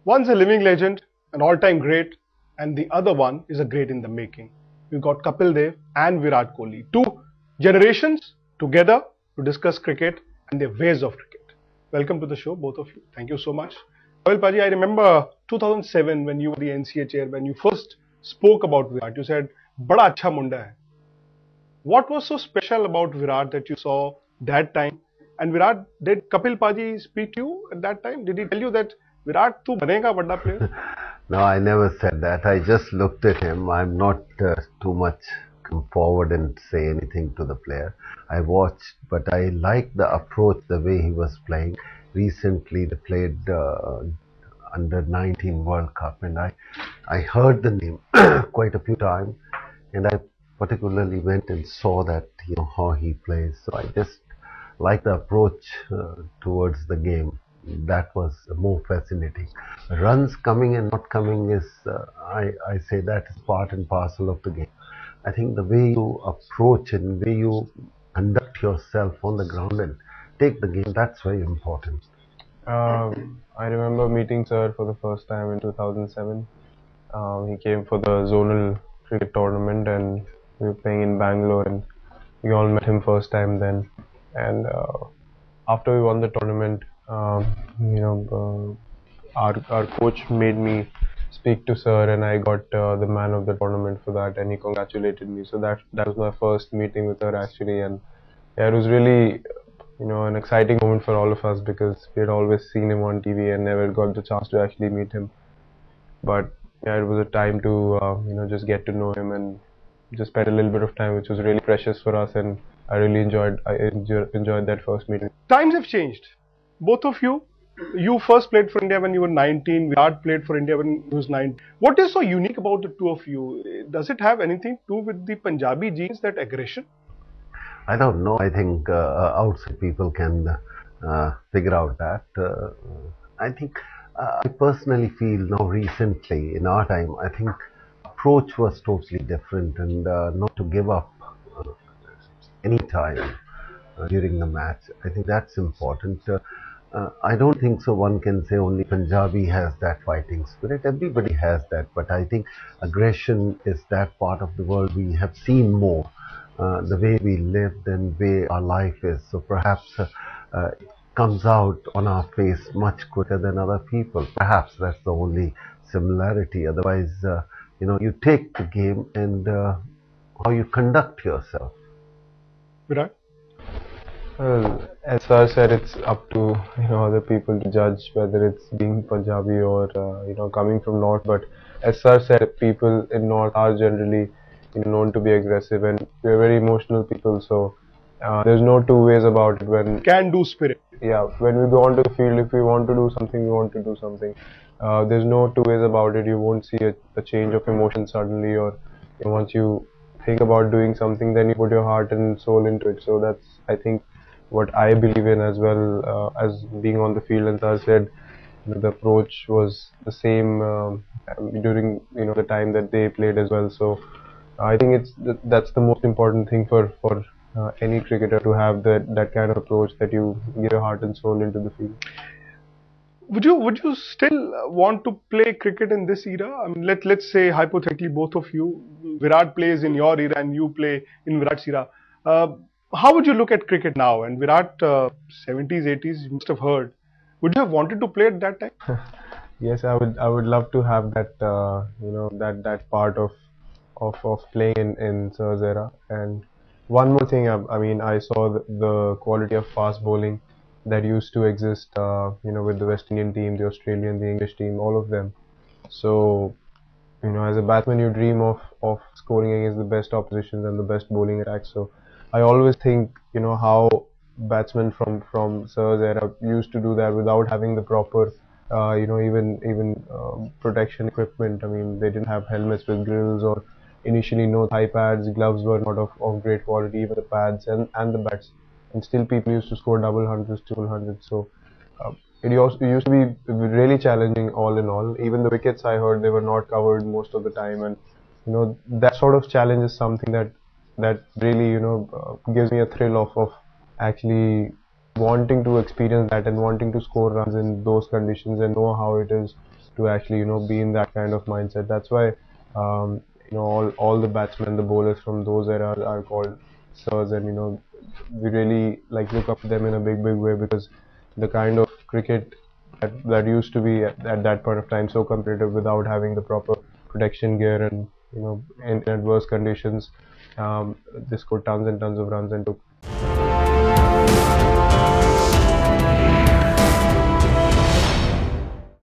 One's a living legend, an all-time great, and the other one is a great in the making. We've got Kapil Dev and Virat Kohli, two generations together to discuss cricket and their ways of cricket. Welcome to the show, both of you. Thank you so much. Well, Paji, I remember 2007 when you were the NCA chair, when you first spoke about Virat. You said, "Bada acha munda hai." What was so special about Virat that you saw that time? And Virat, did Kapil Paji speak to you at that time? Did he tell you that Virat, tu banega bada player? No, I never said that. I just looked at him. I'm not too much come forward and say anything to the player. I watched, but I liked the approach, the way he was playing. Recently, they played under 19 World Cup, and I heard the name quite a few times, and I particularly went and saw that how he plays. So I just like the approach towards the game. That was more fascinating. Runs coming and not coming is, I say that is part and parcel of the game. I think the way you approach and the way you conduct yourself on the ground and take the game, that's very important. I remember meeting Sir for the first time in 2007. He came for the zonal cricket tournament and we were playing in Bangalore, and we all met him first time then. And after we won the tournament, our coach made me speak to Sir, and I got the man of the tournament for that, and he congratulated me. So that was my first meeting with her actually, and yeah, it was really an exciting moment for all of us because we had always seen him on TV and never got the chance to actually meet him. But yeah, it was a time to just get to know him and just spend a little bit of time, which was really precious for us, and I really enjoyed that first meeting. Times have changed. Both of you, you first played for India when you were 19. Virat played for India when he was 9. What is so unique about the two of you? Does it have anything to do with the Punjabi genes, that aggression? I don't know. I think outside people can figure out that. I think I personally feel now recently in our time, I think approach was totally different, and not to give up uh, any time during the match. I think that's important. I don't think so. One can say only Punjabi has that fighting spirit. Everybody has that, but I think aggression is that part of the world we have seen more. The way we live and way our life is. So perhaps it comes out on our face much quicker than other people. Perhaps that's the only similarity. Otherwise, you take the game and how you conduct yourself. Virat? Well, as Sir said, it's up to other people to judge whether it's being Punjabi or coming from North. But as Sir said, people in North are generally known to be aggressive, and we're very emotional people. So there's no two ways about it. Can do spirit. Yeah, when we go onto the field, if we want to do something, we want to do something. There's no two ways about it. You won't see a change of emotion suddenly, or once you think about doing something, then you put your heart and soul into it. So that's, I think, what I believe in as well, as being on the field. And Sir said the approach was the same during the time that they played as well. So I think that's the most important thing for any cricketer, to have that kind of approach, that you give your heart and soul into the field. Would you still want to play cricket in this era? I mean, let's say hypothetically both of you, Virat plays in your era and you play in Virat's era. How would you look at cricket now? And Virat, 70s, 80s, you must have heard. Would you have wanted to play at that time? Yes, I would love to have that that part of playing in Sir's era. And one more thing, I mean, I saw the quality of fast bowling that used to exist, with the West Indian team, the Australian, the English team, all of them. So, as a batsman, you dream of scoring against the best oppositions and the best bowling attacks. So, I always think, how batsmen from Sir's era used to do that without having the proper, even protection equipment. I mean, they didn't have helmets with grills, or initially no thigh pads. Gloves were not of great quality, even the pads and the bats. And still, people used to score double hundreds, triple hundreds. So it used to be really challenging all in all. Even the wickets, I heard, they were not covered most of the time, and that sort of challenge is something that really gives me a thrill of actually wanting to experience that and wanting to score runs in those conditions and know how it is to actually, you know, be in that kind of mindset. That's why, you know, all the batsmen, the bowlers from those eras are called sirs, and you know, we really like look up to them in a big way, because the kind of cricket that used to be at that point of time so competitive without having the proper protection gear, and you know, in adverse conditions, they scored tons and tons of runs and took